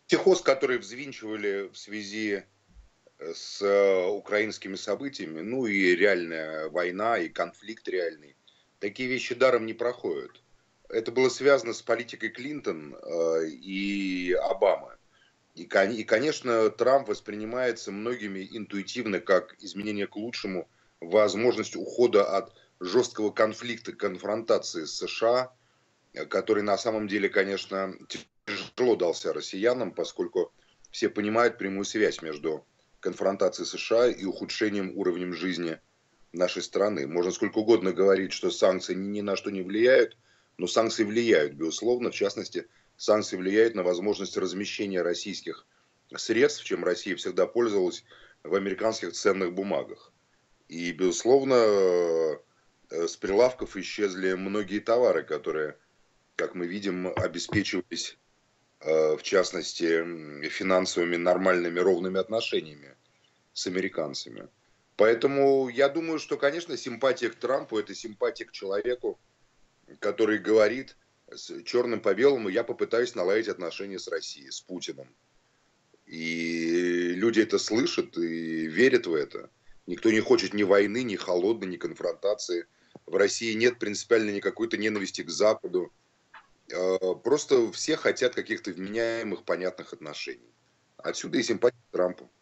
Психоз, который взвинчивали в связи с украинскими событиями, ну и реальная война, и конфликт реальный, такие вещи даром не проходят. Это было связано с политикой Клинтон и Обамы. И, конечно, Трамп воспринимается многими интуитивно как изменение к лучшему, возможность ухода от жесткого конфликта, конфронтации с США, который на самом деле, конечно, тяжело дался россиянам, поскольку все понимают прямую связь между конфронтацией США и ухудшением уровня жизни нашей страны. Можно сколько угодно говорить, что санкции ни на что не влияют, но санкции влияют, безусловно. В частности, санкции влияют на возможность размещения российских средств, чем Россия всегда пользовалась, в американских ценных бумагах. И, безусловно, с прилавков исчезли многие товары, которые, как мы видим, обеспечивались, в частности, финансовыми нормальными ровными отношениями с американцами. Поэтому я думаю, что, конечно, симпатия к Трампу – это симпатия к человеку, который говорит с черным по белому: я попытаюсь наладить отношения с Россией, с Путиным. И люди это слышат и верят в это. Никто не хочет ни войны, ни холодной, ни конфронтации. В России нет принципиально никакой-то ненависти к Западу. Просто все хотят каких-то вменяемых, понятных отношений. Отсюда и симпатия к Трампу.